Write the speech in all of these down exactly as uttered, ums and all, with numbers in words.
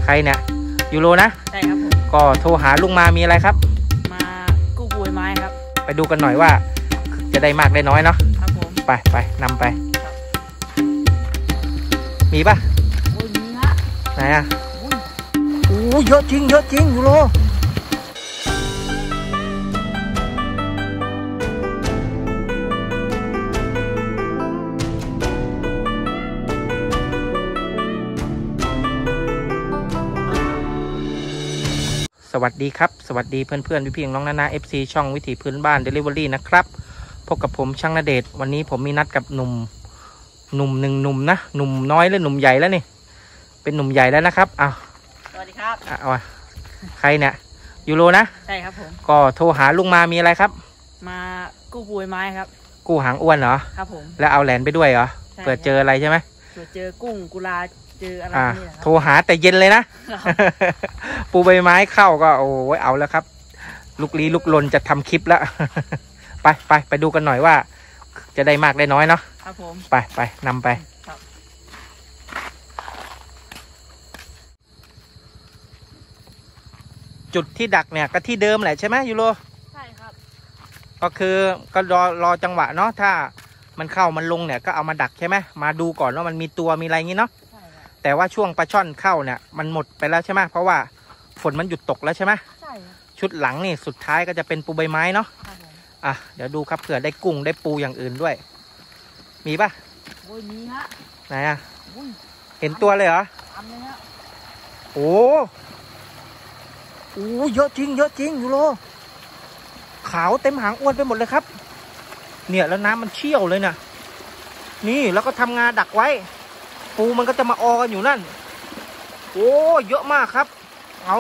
รเนี่ยยูโรนะใช่ครับผมก็โทรหาลุงมามีอะไรครับมากู้ปูไม้ครับไปดูกันหน่อยว่าจะได้มากได้น้อยเนาะครับผมไปไปนำไปมีปะโอ้ยมีฮะไหนอ่ะโอ้เยอะจริงเยอะจริงยูโรสวัสดีครับสวัสดีเพื่อนเพื่อนพี่พี่น้องนานา เอฟ ซี ช่องวิถีพื้นบ้าน Delivery นะครับพบกับผมช่างณเดชน์วันนี้ผมมีนัดกับหนุ่มหนุ่มหนึ่งหนุ่มนะหนุ่มน้อยหรือหนุ่มใหญ่แล้วนี่เป็นหนุ่มใหญ่แล้วนะครับอ้าวสวัสดีครับอ้าวใครเนี่ยยูโรนะใช่ครับผมก็โทรหาลุงมามีอะไรครับมากู้ปูไม้ครับกู้หางอ้วนเหรอครับผมแล้วเอาแหลนไปด้วยเหรอเผื่อเจออะไรใช่ไหมเผื่อเจอกุ้งกุลาเจออะไรนี่แหละโทรหาแต่เย็นเลยนะปูใบไม้เข้าก็โอ้ยเอาแล้วครับลุกลี้ลุกลนจะทำคลิปแล้วไปไปไปดูกันหน่อยว่าจะได้มากได้น้อยเนาะครับผมไปไปนำไปจุดที่ดักเนี่ยก็ที่เดิมแหละใช่ไหมยูโรใช่ครับก็คือก็รอรอจังหวะเนาะถ้ามันเข้ามันลงเนี่ยก็เอามาดักใช่ไหมมาดูก่อนว่ามันมีตัวมีอะไรงี้เนาะแต่ว่าช่วงปลาช่อนเข้าเนี่ยมันหมดไปแล้วใช่ไหมเพราะว่าฝนมันหยุดตกแล้วใช่ไหมใช่ชุดหลังนี่สุดท้ายก็จะเป็นปูใบไม้เนาะอ่ะเดี๋ยวดูครับเผื่อได้กุ้งได้ปูอย่างอื่นด้วยมีปะโอ้ยมีฮะไหนอ่ะเห็นตัวเลยเหรอทำเลยฮะโอ้โหเยอะจริงเยอะจริงยูโรขาวเต็มหางอ้วนไปหมดเลยครับเนี่ยแล้วน้ำมันเชี่ยวเลยน่ะนี่แล้วก็ทำงานดักไว้ปูมันก็จะมาออกันอยู่นั่นโอ้เยอะมากครับเอา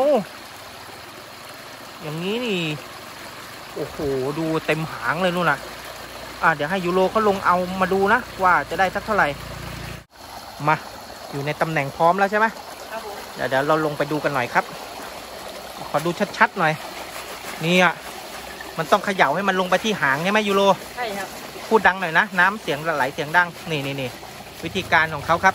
อย่างนี้นี่โอ้โหดูเต็มหางเลยนู่นน่ะอ่ะเดี๋ยวให้ยูโรเขาลงเอามาดูนะว่าจะได้สักเท่าไหร่มาอยู่ในตำแหน่งพร้อมแล้วใช่ไหมครับผมเดี๋ยวเดี๋ยวเราลงไปดูกันหน่อยครับขอดูชัดๆหน่อยนี่อ่ะมันต้องเขย่าให้มันลงไปที่หางใช่ไหมยูโรใช่ครับพูดดังหน่อยนะน้ำเสียงไหลเสียงดังนี่นี่นี่วิธีการของเขาครับ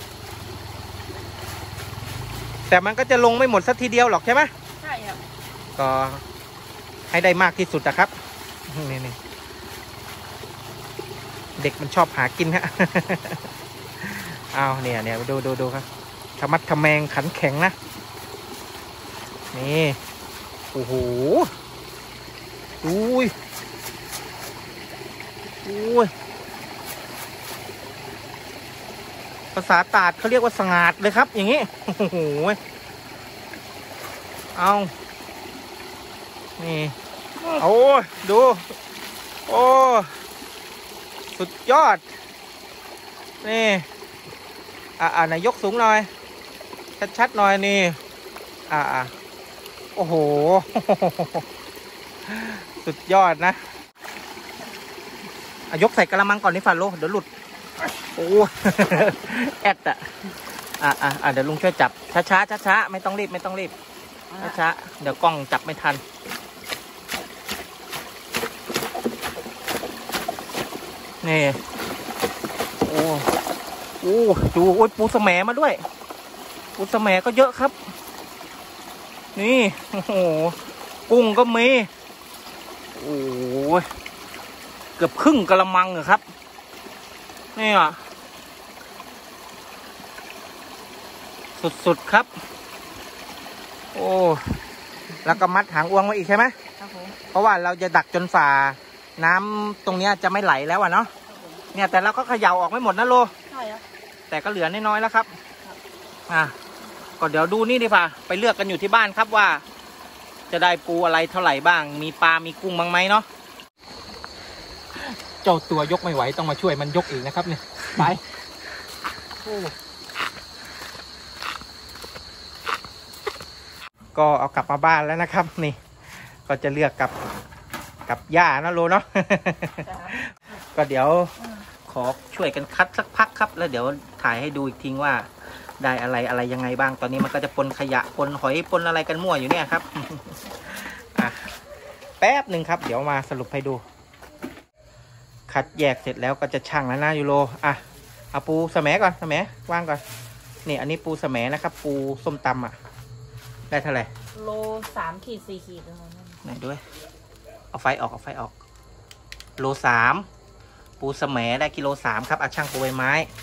แต่มันก็จะลงไม่หมดสักทีเดียวหรอกใช่ไหมใช่ครับก็ให้ได้มากที่สุดนะครับนี่นี่เด็กมันชอบหากินฮะเอาเนี่ยเนี่ยดูดูดูครับทำมัดทำแมงขันแข็งนะนี่โอ้โหอุ้ยอุ้ยภาษาตาดเขาเรียกว่าสงาดเลยครับอย่างนี้โอ้โหเอานี่โอ้ดูโอ้สุดยอดนี่อ่าอ่านายกสูงหน่อยชัดๆหน่อยนี่อ่าอ่าโอ้โหสุดยอดนะยกใส่กระมังก่อนนี่ฟาโลเดี๋ยวหลุดโอ้แอดอ่ะอ่ะอ่ะอ่ะเดี๋ยวลุงช่วยจับช้าช้าช้าช้าไม่ต้องรีบไม่ต้องรีบช้าช้าเดี๋ยวกล้องจับไม่ทันนี่โอ้โอ้ดูโอ้ยปูสะแหมมาด้วยปูสะแหมก็เยอะครับนี่โอ้โหกุ้งก็มีโอ้ยเกือบครึ่งกะละมังเหรอครับนี่อ่ะสุดๆครับโอ้แล้วก็มัดหางอวงไว้อีกใช่ไหมครับผมเพราะว่าเราจะดักจนฝ่าน้ำตรงนี้จะไม่ไหลแล้วอ่ะเนาะเนี่ยแต่เราก็เขย่าออกไม่หมดนะโลใช่ครับแต่ก็เหลือน้อยๆแล้วครับอ่ะก็เดี๋ยวดูนี่ดีกว่าไปเลือกกันอยู่ที่บ้านครับว่าจะได้ปูอะไรเท่าไหร่บ้างมีปลามีกุ้งบ้างไหมเนาะเจ้าตัวยกไม่ไหวต้องมาช่วยมันยกอีกนะครับเนี่ยไปก็เอากลับมาบ้านแล้วนะครับนี่ก็จะเลือกกับกับย่านะโลเนาะก็เดี๋ยวขอช่วยกันคัดสักพักครับแล้วเดี๋ยวถ่ายให้ดูอีกทีว่าได้อะไรอะไรยังไงบ้างตอนนี้มันก็จะปนขยะปนหอยปนอะไรกันมั่วอยู่เนี่ยครับอ่ะแป๊บหนึ่งครับเดี๋ยวมาสรุปให้ดูคัดแยกเสร็จแล้วก็จะชั่งแล้วนะยูโรอ่ะเอาปูสะแหมก่อนสะแหมวางก่อนนี่อันนี้ปูแสมนะครับ ปูส้มตำอ่ะได้เท่าไหร่โลสามขีดสี่ขีดเลยนั่นไหนด้วยเอาไฟออกเอาไฟออกโลสามปูแสมได้กิโลสามครับอาช่างปูใบไม้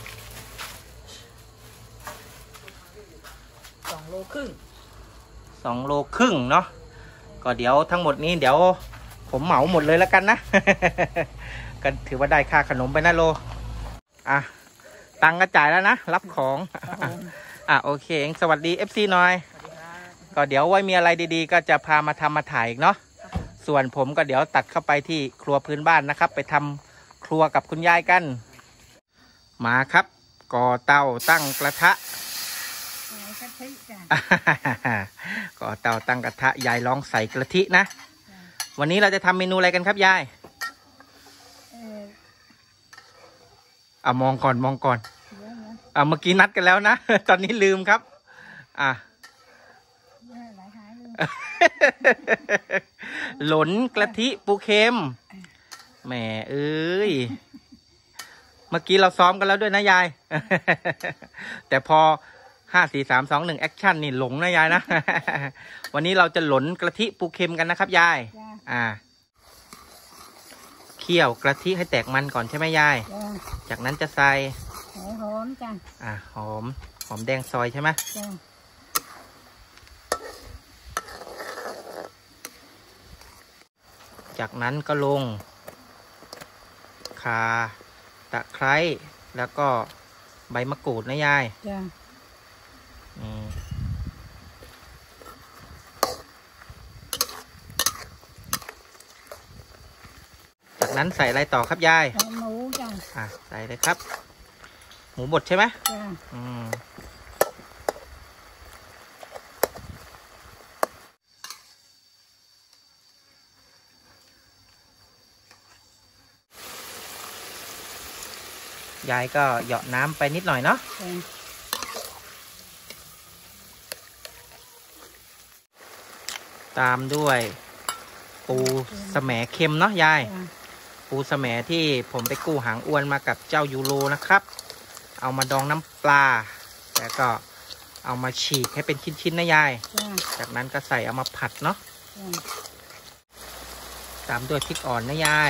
สองโลครึ่งสองโลครึ่งเนาะก็เดี๋ยวทั้งหมดนี้เดี๋ยวผมเหมาหมดเลยแล้วกันนะ ก็ถือว่าได้ค่าขนมไปนะโลอ่ะตังค์ก็จ่ายแล้วนะรับของอ่ะโอเคเองสวัสดี เอฟ ซี หน่อยก็เดี๋ยวไว้มีอะไรดีๆก็จะพามาทำมาถ่ายอีกเนาะส่วนผมก็เดี๋ยวตัดเข้าไปที่ครัวพื้นบ้านนะครับไปทำครัวกับคุณยายกันมาครับก่อเตาตั้งกระทะก่อเตาตั้งกระทะยายลองใส่กระทินะวันนี้เราจะทำเมนูอะไรกันครับยายอ่ะมองก่อนมองก่อนอ่ะเมื่อกี้นัดกันแล้วนะ ตอนนี้ลืมครับอ่ะ หลนกระทิปูเค็มแหมเอ้ยเมื่อกี้เราซ้อมกันแล้วด้วยนะยาย แต่พอห้าสี่สามสองหนึ่งแอคชั่นนี่หลงนะยายนะ วันนี้เราจะหลนกระทิปูเค็มกันนะครับยายอ่าเคี่ยวกระทิให้แตกมันก่อนใช่ไหมยายจากนั้นจะใส่หอมจ้ะอ่าหอมหอมแดงซอยใช่ไหมจากนั้นก็ลงข่าตะไคร้แล้วก็ใบมะกรูดนะยายจ้ะจากนั้นใส่อะไรต่อครับยายหมูจ้ะอ่ะใส่เลยครับหมูบดใช่ไหมจ้ะอืมยายก็เหยาะน้ำไปนิดหน่อยเนาะตามด้วยปูแสมเค็มเนาะยายปูแสมที่ผมไปกู้หางอ้วนมากับเจ้ายูโรนะครับเอามาดองน้ำปลาแล้วก็เอามาฉีกให้เป็นชิ้นๆนะยายจากนั้นก็ใส่เอามาผัดเนาะตามด้วยพริกอ่อนนะยาย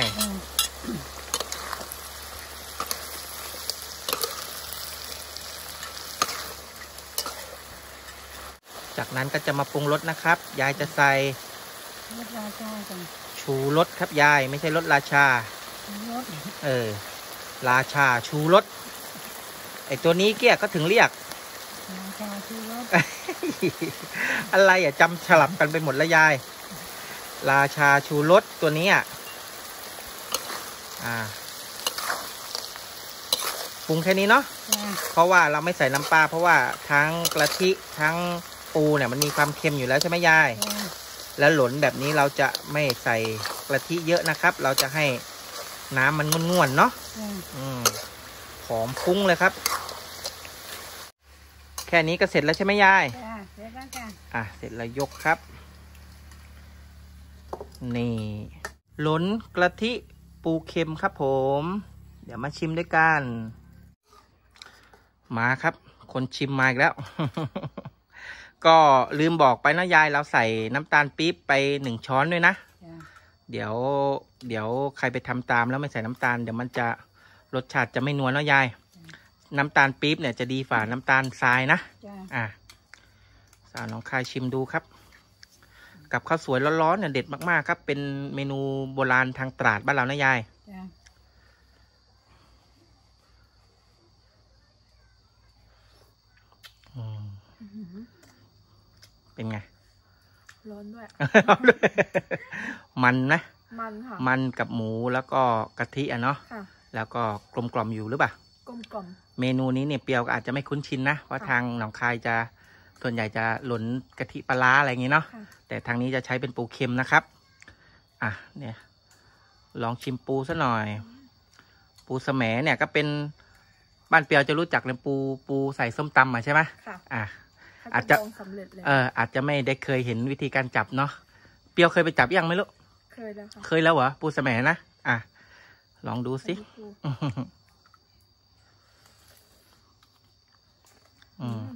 จากนั้นก็จะมาปรุงรสนะครับยายจะใส่รสราชาจ้ะชูรสครับยายไม่ใช่รสราชาเออราชาชูรสไอตัวนี้เกี้ยก็ถึงเรียกราชาชูรสอะไรอ่ะจำฉลับกันไปหมดแล้วยายราชาชูรสตัวนี้อ่ะอ่าปรุงแค่นี้เนาะเพราะว่าเราไม่ใส่น้ำปลาเพราะว่าทั้งกะทิทั้งปูเนี่ยมันมีความเค็มอยู่แล้วใช่ไหมยายแล้วหลนแบบนี้เราจะไม่ใส่กะทิเยอะนะครับเราจะให้น้ำมันง่วนๆเนาะอืมหอมฟุ้งเลยครับแค่นี้ก็เสร็จแล้วใช่ไหมยายเสร็จแล้วจ้ะอ่ะเสร็จแล้วยกครับนี่หลนกะทิปูเค็มครับผมเดี๋ยวมาชิมด้วยกันมาครับคนชิมมาอีกแล้ว ก็ลืมบอกไปนะยายเราใส่น้ำตาลปี๊บไปหนึ่งช้อนด้วยนะเดี๋ยวเดี๋ยวใครไปทำตามแล้วไม่ใส่น้ำตาลเดี๋ยวมันจะรสชาติจะไม่นัวเนาะยายน้ำตาลปี๊บเนี่ยจะดีฝ่าน้ำตาลทรายนะอ่ะสาวน้องคายชิมดูครับกับข้าวสวยร้อนๆเนี่ยเด็ดมากๆครับเป็นเมนูโบราณทางตราดบ้านเรานะยายเป็นไงร้อนด้วยมันนะมันค่ะมันกับหมูแล้วก็กะทิอ่ะเนาะแล้วก็กลมกล่อมอยู่หรือเปล่ากลมกล่อมเมนูนี้เนี่ยเปรี้ยวก็อาจจะไม่คุ้นชินนะเพราะทางหนองคายจะส่วนใหญ่จะหล่นกะทิปลาอะไรอย่างงี้เนาะแต่ทางนี้จะใช้เป็นปูเค็มนะครับอ่ะเนี่ยลองชิมปูซะหน่อย ปูแสมเนี่ยก็เป็นบ้านเปียวจะรู้จักเลยปูปูใส่ส้มตำอ่ะใช่ไหมค่ะอ่ะอาจจะเอออาจจะไม่ได้เคยเห็นวิธีการจับเนาะเปียวเคยไปจับยังไม่รู้เคยแล้วค่ะเคยแล้วเหรอปูแสมนะอ่ะลองดูสิอืม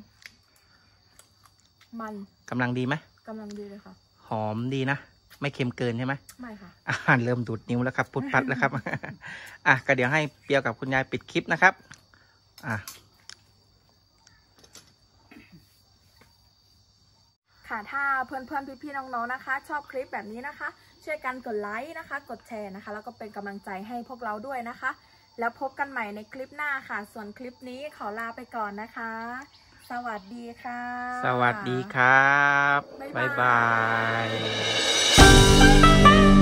มันกำลังดีไหมกำลังดีเลยค่ะหอมดีนะ ไม่เค็มเกินใช่ไหมไม่ค่ะอาหารเริ่มดูดนิ้วแล้วครับ พุดพัดแล้วครับ อ่ะก็เดี๋ยวให้เปียวกับคุณยายปิดคลิปนะครับ อ่ะค่ะถ้าเพื่อนๆพี่ๆน้องๆนะคะ ชอบคลิปแบบนี้นะคะ ช่วยกันกดไลค์นะคะ กดแชร์นะคะ แล้วก็เป็นกำลังใจให้พวกเราด้วยนะคะ แล้วพบกันใหม่ในคลิปหน้าค่ะ ส่วนคลิปนี้ขอลาไปก่อนนะคะ สวัสดีค่ะสวัสดีครับบ๊ายบ๊ายบาบาย ย